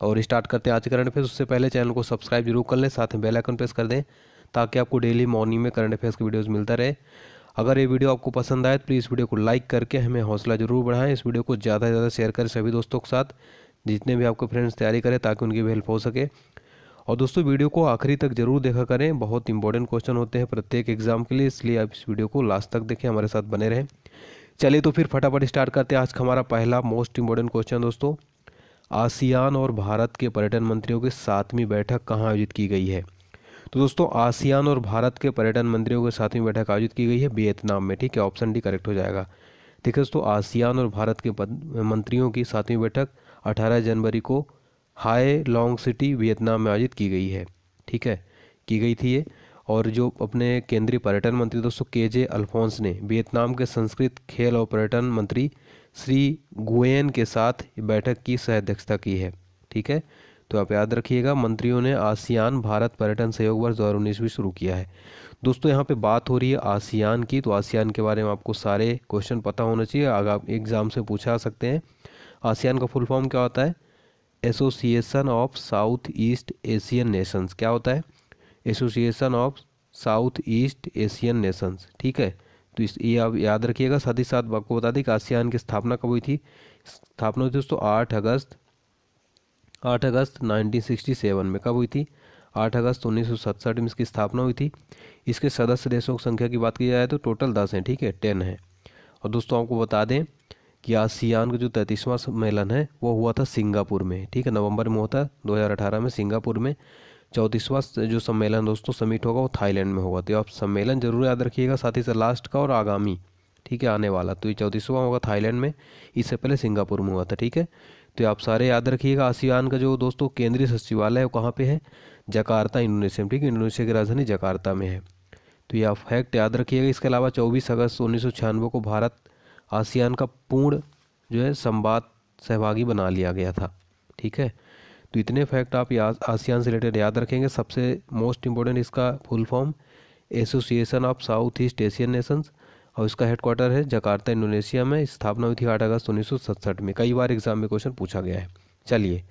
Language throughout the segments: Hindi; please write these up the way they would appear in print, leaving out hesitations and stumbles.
और स्टार्ट करते हैं आज करंट अफेयर्स। उससे पहले चैनल को सब्सक्राइब जरूर कर लें, साथ में बेल आइकन प्रेस कर दें ताकि आपको डेली मॉर्निंग में करंट अफेयर्स की वीडियोस मिलता रहे। अगर ये वीडियो आपको पसंद आए तो प्लीज़ वीडियो को लाइक करके हमें हौसला जरूर बढ़ाएं। इस वीडियो को ज़्यादा से ज़्यादा शेयर करें सभी दोस्तों के साथ, जितने भी आपके फ्रेंड्स तैयारी करें, ताकि उनकी भी हेल्प हो सके। और दोस्तों वीडियो को आखिरी तक जरूर देखा करें, बहुत इंपॉर्टेंट क्वेश्चन होते हैं प्रत्येक एग्जाम के लिए, इसलिए आप इस वीडियो को लास्ट तक देखें, हमारे साथ बने रहें। चलिए तो फिर फटाफट स्टार्ट करते हैं आज का हमारा पहला मोस्ट इंपॉर्टेंट क्वेश्चन। दोस्तों, आसियान और भारत के पर्यटन मंत्रियों की 7वीं बैठक कहाँ आयोजित की गई है? तो दोस्तों, आसियान और भारत के पर्यटन मंत्रियों की 7वीं बैठक आयोजित की गई है वियतनाम में। ठीक है, ऑप्शन डी करेक्ट हो जाएगा। ठीक है दोस्तों, आसियान और भारत के मंत्रियों की 7वीं बैठक 18 जनवरी को हाय लॉन्ग सिटी वियतनाम में आयोजित की गई है। ठीक है, की गई थी ये। और जो अपने केंद्रीय पर्यटन मंत्री दोस्तों केजे अल्फोंस ने वियतनाम के संस्कृत, खेल और पर्यटन मंत्री श्री गुयेन के साथ बैठक की सह अध्यक्षता की है। ठीक है, तो आप याद रखिएगा, मंत्रियों ने आसियान भारत पर्यटन सहयोग वर्ष 2019 भी शुरू किया है। दोस्तों, यहाँ पे बात हो रही है आसियान की, तो आसियान के बारे में आपको सारे क्वेश्चन पता होना चाहिए, आगे एग्जाम से पूछा सकते हैं। आसियान का फुल फॉर्म क्या होता है? Association of south east Asian nations. क्या होता है? Association of south east Asian nations. ठीक है, तो ये आप याद रखिएगा। साथ ही साथ आपको बता दें कि आसियान की स्थापना कब हुई थी? स्थापना हुई थी दोस्तों 8 अगस्त 1967 में। कब हुई थी? 8 अगस्त 1967 में इसकी स्थापना हुई थी। इसके सदस्य देशों की संख्या की बात की जाए तो टोटल 10 हैं। ठीक है, 10 है। और दोस्तों आपको बता दें कि आसियान का जो 33वां सम्मेलन है वो हुआ था सिंगापुर में। ठीक है, नवंबर में होता है 2018 में सिंगापुर में। 34वां जो सम्मेलन दोस्तों समिट होगा वो थाईलैंड में होगा। तो आप सम्मेलन जरूर याद रखिएगा, साथ ही साथ लास्ट का और आगामी, ठीक है, आने वाला। तो ये 34वां होगा थाईलैंड में, इससे पहले सिंगापुर में हुआ था। ठीक है, तो आप सारे याद रखिएगा। आसियान का जो दोस्तों केंद्रीय सचिवालय है वो कहाँ पे है? जकार्ता, इंडोनेशिया में। ठीक है, इंडोनेशिया की राजधानी जकार्ता में है। तो ये आप फैक्ट याद रखिएगा। इसके अलावा 24 अगस्त 1996 को भारत आसियान का पूर्ण जो है संवाद सहभागी बना लिया गया था। ठीक है, तो इतने फैक्ट आप आसियान से रिलेटेड याद रखेंगे। सबसे मोस्ट इंपॉर्टेंट इसका full form association of south east Asian nations, और इसका हेडक्वार्टर है जकार्ता, इंडोनेशिया में। स्थापना हुई थी 8 अगस्त 1967 में। कई बार एग्जाम में क्वेश्चन पूछा गया है। चलिए,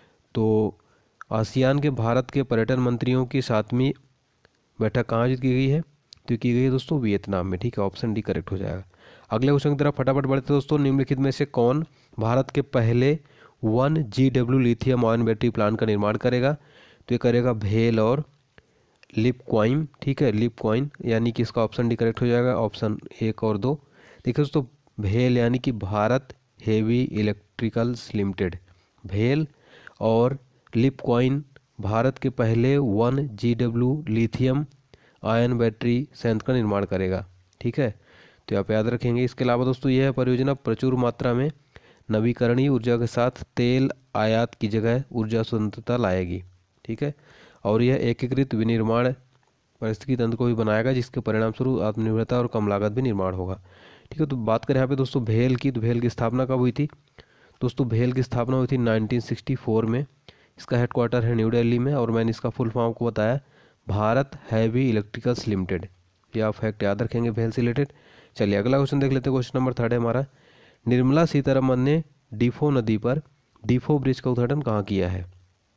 तो आसियान के भारत के पर्यटन मंत्रियों की 7वीं बैठक कहाँ आयोजित की गई है? तो की गई है दोस्तों वियतनाम में। ठीक है, ऑप्शन डी करेक्ट हो जाएगा। अगले क्वेश्चन की तरफ फटाफट बढ़ते दोस्तों। निम्नलिखित में से कौन भारत के पहले 1 GW lithium ion battery plant का निर्माण करेगा? तो ये करेगा भेल और लिपक्वाइन। ठीक है, लिपक्वाइन, यानी कि इसका ऑप्शन डी करेक्ट हो जाएगा, ऑप्शन 1 और 2। देखिए दोस्तों, भेल यानी कि भारत हेवी इलेक्ट्रिकल्स लिमिटेड, भेल, और लिपक्वाइन भारत के पहले 1 GW लिथियम आयन बैटरी संयंत्र का निर्माण करेगा। ठीक है, तो आप याद रखेंगे। इसके अलावा दोस्तों यह परियोजना प्रचुर मात्रा में नवीकरणीय ऊर्जा के साथ तेल आयात की जगह ऊर्जा स्वतंत्रता लाएगी। ठीक है, और यह एकीकृत विनिर्माण पारिस्थितिकी तंत्र को भी बनाएगा, जिसके परिणाम स्वरूप आत्मनिर्भरता और कम लागत भी निर्माण होगा। ठीक है, तो बात करें यहाँ पे दोस्तों भेल की, तो भेल की स्थापना कब हुई थी? दोस्तों भेल की स्थापना हुई थी 1964 में। इसका हेडक्वार्टर है न्यू दिल्ली में, और मैंने इसका फुल फॉर्म को बताया, भारत हैवी इलेक्ट्रिकल्स लिमिटेड। ये आप फैक्ट याद रखेंगे भेल से रिलेटेड। चलिए अगला क्वेश्चन देख लेते हैं। क्वेश्चन नंबर 3 है हमारा, निर्मला सीतारमन ने डीफो नदी पर डीफो ब्रिज का उद्घाटन कहाँ किया है?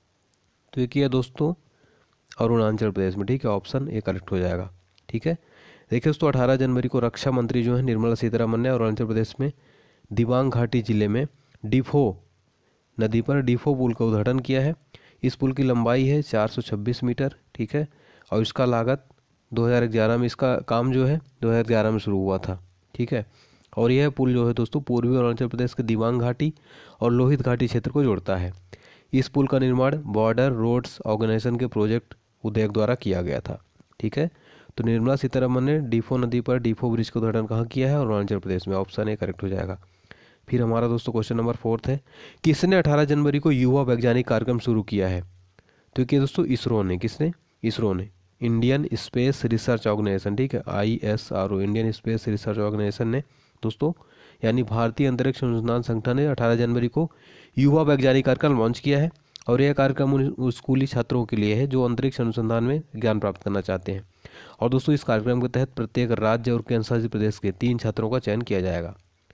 तो ये किया दोस्तों अरुणाचल प्रदेश में। ठीक है, ऑप्शन ए करेक्ट हो जाएगा। ठीक है, देखिए दोस्तों 18 जनवरी को रक्षा मंत्री जो है निर्मला सीतारमन ने अरुणाचल प्रदेश में दिबांग घाटी जिले में डीफो नदी पर डीफो पुल का उद्घाटन किया है। इस पुल की लंबाई है 426 मीटर। ठीक है, और इसका लागत 2011 में, इसका काम जो है 2011 में शुरू हुआ था। ठीक है, और यह पुल जो है दोस्तों पूर्वी अरुणाचल प्रदेश के दिबांग घाटी और लोहित घाटी क्षेत्र को जोड़ता है। इस पुल का निर्माण बॉर्डर रोड्स ऑर्गेनाइजेशन के प्रोजेक्ट उद्योग द्वारा किया गया था। ठीक है, तो निर्मला सीतारमन ने डीफो नदी पर डीफो ब्रिज का उद्घाटन कहाँ किया है? अरुणाचल प्रदेश में। ऑप्शन ए करेक्ट हो जाएगा। फिर हमारा दोस्तों क्वेश्चन नंबर 4 है, किसने 18 जनवरी को युवा वैज्ञानिक कार्यक्रम शुरू किया है? तो क्या दोस्तों इसरो ने। किसने? इसरो ने, इंडियन स्पेस रिसर्च ऑर्गेनाइजेशन। ठीक है, ISRO, Indian space research organisation ने दोस्तों, यानी भारतीय अंतरिक्ष अनुसंधान संगठन ने 18 जनवरी को युवा वैज्ञानिक कार्यक्रम लॉन्च किया है। और यह कार्यक्रम उन स्कूली छात्रों के लिए है जो अंतरिक्ष अनुसंधान में ज्ञान प्राप्त करना चाहते हैं। और दोस्तों इस कार्यक्रम के तहत प्रत्येक राज्य और केंद्र शासित प्रदेश के 3 छात्रों का चयन किया जाएगा।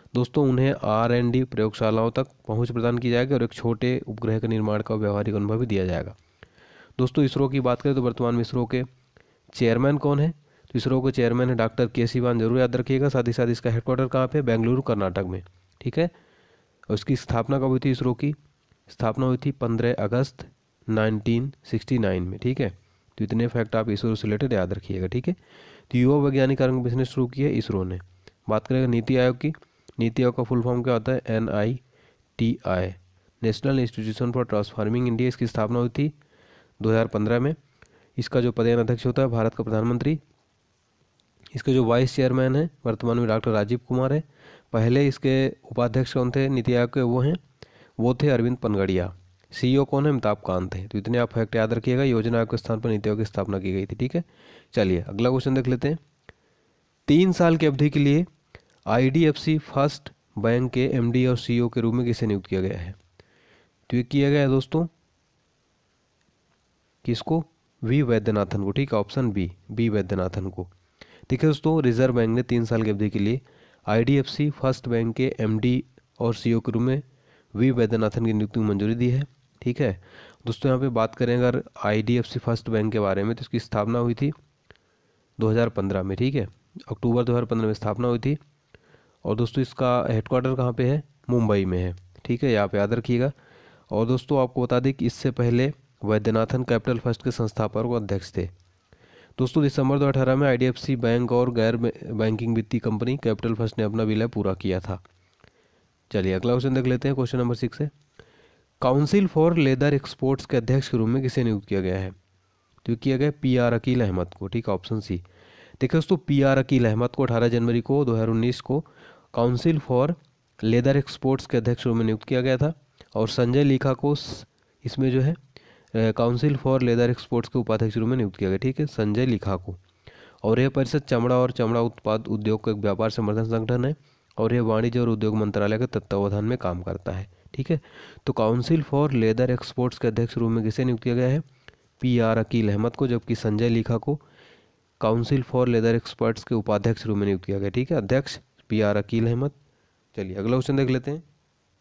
दोस्तों उन्हें R&D प्रयोगशालाओं तक पहुंच प्रदान की जाएगी और एक छोटे उपग्रह के निर्माण का व्यावहारिक अनुभव भी दिया जाएगा। दोस्तों इसरो की बात करें तो वर्तमान में इसरो के चेयरमैन कौन है? तो इसरो के चेयरमैन है डॉक्टर के सिवान, जरूर याद रखिएगा। साथ ही साथ इसका हेडक्वार्टर कहाँ पे? बेंगलुरु कर्नाटक में, ठीक है। और इसकी स्थापना कब हुई थी? इसरो की स्थापना हुई थी 15 अगस्त 1969 में, ठीक है। तो इतने फैक्ट आप इसरो से रिलेटेड याद रखिएगा, ठीक है। तो युवा वैज्ञानिक कार्यक्रम किसने शुरू किया? इसरो ने। बात करेंगे नीति आयोग की। नीति आयोग का फुल फॉर्म क्या होता है? NITI, national institution for transforming India. इसकी स्थापना हुई थी 2015 में। इसका जो प्रधान अध्यक्ष होता है भारत का प्रधानमंत्री। इसके जो वाइस चेयरमैन है वर्तमान में डॉक्टर राजीव कुमार है। पहले इसके उपाध्यक्ष कौन थे नीति आयोग के? वो थे अरविंद पनगड़िया। CEO कौन है? अमिताभ कांत है। तो इतने आप फैक्ट याद रखिएगा। योजना आयोग के स्थान पर नीति आयोग की स्थापना की गई थी, ठीक है। चलिए अगला क्वेश्चन देख लेते हैं। 3 साल की अवधि के लिए IDFC फर्स्ट बैंक के MD और CEO के रूप में किसे नियुक्त किया गया है? तो ये किया गया है दोस्तों किसको? V वैद्यनाथन को, ठीक है। ऑप्शन बी वैद्यनाथन को। देखिए दोस्तों रिजर्व बैंक ने 3 साल की अवधि के लिए IDFC फर्स्ट बैंक के MD और CEO के रूप में V वैद्यनाथन की नियुक्ति को मंजूरी दी है, ठीक है। दोस्तों यहाँ पे बात करें अगर IDFC फर्स्ट बैंक के बारे में तो इसकी स्थापना हुई थी 2015 में, ठीक है। अक्टूबर 2015 में स्थापना हुई थी। और दोस्तों इसका हेडक्वार्टर कहाँ पे है? मुंबई में है, ठीक है। यहाँ पे याद रखिएगा। और दोस्तों आपको बता दें कि इससे पहले वैद्यनाथन कैपिटल फर्स्ट के संस्थापक और अध्यक्ष थे। दोस्तों दिसंबर 2018 में IDFC बैंक और गैर बैंकिंग वित्तीय कंपनी कैपिटल फर्स्ट ने अपना विलय पूरा किया था। चलिए अगला क्वेश्चन देख लेते हैं। क्वेश्चन नंबर 6 है, काउंसिल फॉर लेदर एक्सपोर्ट्स के अध्यक्ष के रूप में किसे नियुक्त किया गया है? तो किया गया PR अकील अहमद को, ठीक है। Option C. देखिए दोस्तों PR अकील अहमद को 18 जनवरी को 2019 को काउंसिल फॉर लेदर एक्सपोर्ट्स के अध्यक्ष रूप में नियुक्त किया गया था। और संजय लीखा को इसमें जो है काउंसिल फॉर लेदर एक्सपोर्ट्स के उपाध्यक्ष रूप में नियुक्त किया गया, ठीक है, संजय लीखा को। और यह परिषद चमड़ा और चमड़ा उत्पाद उद्योग का एक व्यापार संवर्धन संगठन है और यह वाणिज्य और उद्योग मंत्रालय के तत्वावधान में काम करता है, ठीक है। तो काउंसिल फॉर लेदर एक्सपोर्ट्स के अध्यक्ष रूप में किसे नियुक्त किया गया है? PR अकील अहमद को, जबकि संजय लीखा को काउंसिल फॉर लेदर एक्सपर्ट्स के उपाध्यक्ष रूप में नियुक्त किया गया, ठीक है। अध्यक्ष PR अकील अहमद। चलिए अगला क्वेश्चन देख लेते हैं।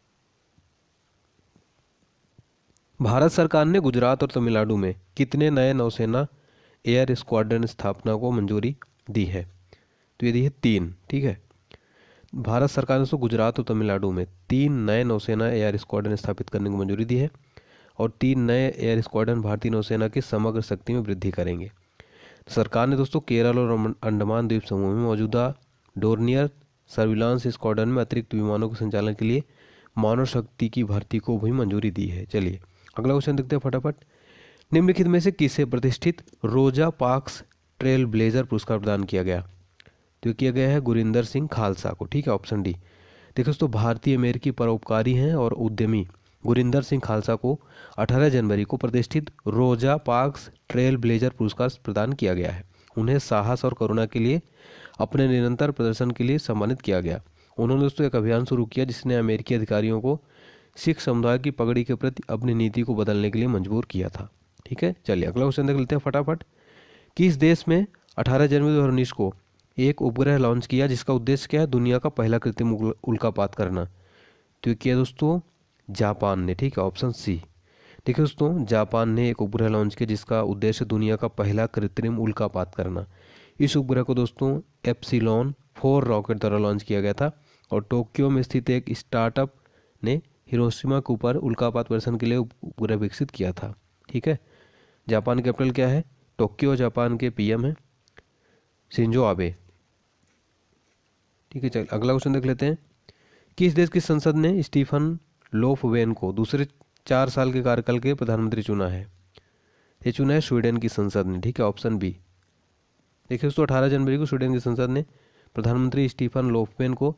भारत सरकार ने गुजरात और तमिलनाडु में कितने नए नौसेना एयर स्क्वाड्रन स्थापना को मंजूरी दी है? तो ये दी है 3, ठीक है। भारत सरकार ने तो गुजरात और तमिलनाडु में 3 नए नौसेना एयर स्क्वाड्रन स्थापित करने को मंजूरी दी है। और 3 नए एयर स्क्वाड्रन भारतीय नौसेना की समग्र शक्ति में वृद्धि करेंगे। सरकार ने दोस्तों केरल और अंडमान द्वीप समूह में मौजूदा डोर्नियर सर्विलांस स्क्वाड्रन में अतिरिक्त विमानों के संचालन के लिए मानव शक्ति की भर्ती को भी मंजूरी दी है। चलिए अगला क्वेश्चन देखते हैं फटाफट। निम्नलिखित में से किसे प्रतिष्ठित रोजा पार्क्स ट्रेल ब्लेजर पुरस्कार प्रदान किया गया? तो किया गया है गुरिंदर सिंह खालसा को, ठीक है। Option D. देखिए दोस्तों भारतीय अमेरिकी परोपकारी हैं और उद्यमी गुरिंदर सिंह खालसा को 18 जनवरी को प्रतिष्ठित रोजा पार्क्स ट्रेल ब्लेजर पुरस्कार प्रदान किया गया है। उन्हें साहस और करुणा के लिए अपने निरंतर प्रदर्शन के लिए सम्मानित किया गया। उन्होंने दोस्तों एक अभियान शुरू किया जिसने अमेरिकी अधिकारियों को सिख समुदाय की पगड़ी के प्रति अपनी नीति को बदलने के लिए मजबूर किया था, ठीक है। चलिए अगला क्वेश्चन देख लेते हैं फटाफट। किस देश में 18 जनवरी 2019 को एक उपग्रह लॉन्च किया जिसका उद्देश्य क्या है? दुनिया का पहला कृत्रिम उल्कापात करना। तो ये किया दोस्तों जापान ने, ठीक है। Option C. देखिए दोस्तों जापान ने एक उपग्रह लॉन्च किया जिसका उद्देश्य दुनिया का पहला कृत्रिम उल्कापात करना। इस उपग्रह को दोस्तों एप्सिलॉन 4 रॉकेट द्वारा लॉन्च किया गया था। और टोक्यो में स्थित एक स्टार्टअप ने हिरोशिमा के ऊपर उल्कापात प्रदर्शन के लिए उपग्रह विकसित किया था, ठीक है। जापान कैपिटल क्या है? टोक्यो। जापान के PM है शिंजो आबे, ठीक है। चल अगला क्वेश्चन देख लेते हैं। किस देश की संसद ने स्टीफन लोफवेन को दूसरे 4 साल के कार्यकाल के प्रधानमंत्री चुना है? ये चुना है स्वीडन की संसद ने, ठीक है। Option B. देखिए दोस्तों 18 जनवरी को स्वीडन की संसद ने प्रधानमंत्री स्टीफन लोफवेन को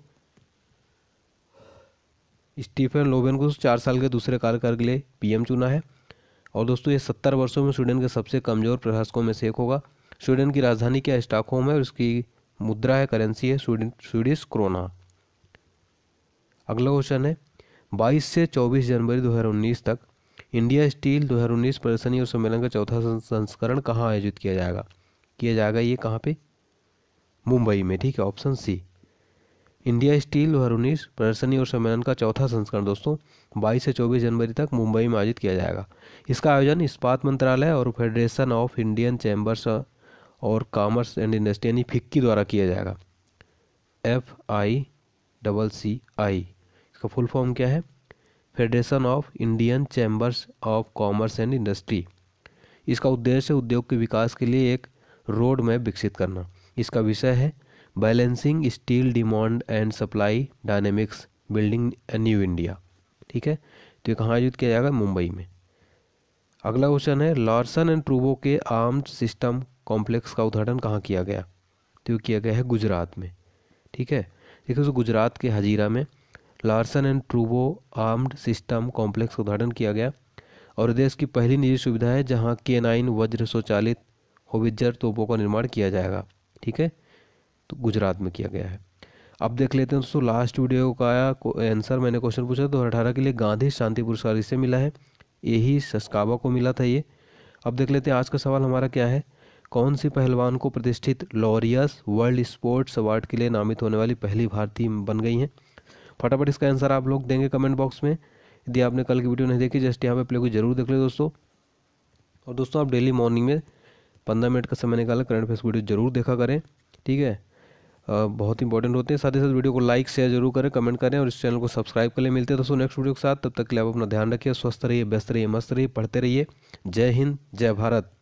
4 साल के दूसरे कार्यकाल के लिए PM चुना है। और दोस्तों ये 70 वर्षों में स्वीडन के सबसे कमजोर प्रशासकों में से एक होगा। स्वीडन की राजधानी क्या? स्टॉकहोम है और उसकी मुद्रा है, करेंसी है स्वीडिश क्रोना। अगला क्वेश्चन है 22 से 24 जनवरी 2019 तक इंडिया स्टील 2019 प्रदर्शनी और सम्मेलन का चौथा संस्करण कहाँ आयोजित किया जाएगा? ये कहाँ पे? मुंबई में, ठीक है। Option C. इंडिया स्टील वरुणीश प्रदर्शनी और सम्मेलन का चौथा संस्करण दोस्तों 22 से 24 जनवरी तक मुंबई में आयोजित किया जाएगा। इसका आयोजन इस्पात मंत्रालय और फेडरेशन ऑफ इंडियन चैम्बर्स और कॉमर्स एंड इंडस्ट्री यानी फिक्की द्वारा किया जाएगा। FICCI इसका फुल फॉर्म क्या है? Federation of Indian chambers of commerce and industry. इसका उद्देश्य उद्योग के विकास के लिए एक रोड मैप विकसित करना। इसका विषय है balancing steel demand and supply dynamics building a new India. ठीक है, तो ये कहाँ आयोजित किया जाएगा? मुंबई में। अगला क्वेश्चन है लार्सन एंड ट्रूबो के आर्म्ड सिस्टम कॉम्प्लेक्स का उद्घाटन कहाँ किया गया? तो ये किया गया है गुजरात में। ठीक है, देखिए दोस्तों गुजरात के हजीरा में लार्सन एंड ट्रूबो आर्म्ड सिस्टम कॉम्प्लेक्स का उद्घाटन किया गया और देश की पहली निजी सुविधा है जहां K9 वज्र स्वचालित होवित्जर तोपों का निर्माण किया जाएगा। ठीक है, तो गुजरात में किया गया है। अब देख लेते हैं दोस्तों लास्ट वीडियो का आंसर। मैंने क्वेश्चन पूछा 2018 के लिए गांधी शांति पुरस्कार किसे मिला है? यही सस्काबा को मिला था ये। अब देख लेते हैं आज का सवाल हमारा क्या है। कौन सी पहलवान को प्रतिष्ठित लॉरियस वर्ल्ड स्पोर्ट्स अवार्ड के लिए नामित होने वाली पहली भारतीय बन गई हैं? फटाफट इसका आंसर आप लोग देंगे कमेंट बॉक्स में। यदि आपने कल की वीडियो नहीं देखी जस्ट यहाँ पे प्ले को जरूर देख ले दोस्तों। और दोस्तों आप डेली मॉर्निंग में 15 मिनट का समय निकालें करंट अफेयर्स वीडियो जरूर देखा करें। ठीक है, बहुत इंपॉर्टेंट होते हैं। साथ ही साथ वीडियो को लाइक शेयर जरूर करें, कमेंट करें और इस चैनल को सब्सक्राइब कर ले। मिलते हैं दोस्तों नेक्स्ट वीडियो के साथ। तब तक के लिए आप अपना ध्यान रखिए, स्वस्थ रहिए, व्यस्त रहिए, मस्त रहिए, पढ़ते रहिए। जय हिंद, जय भारत।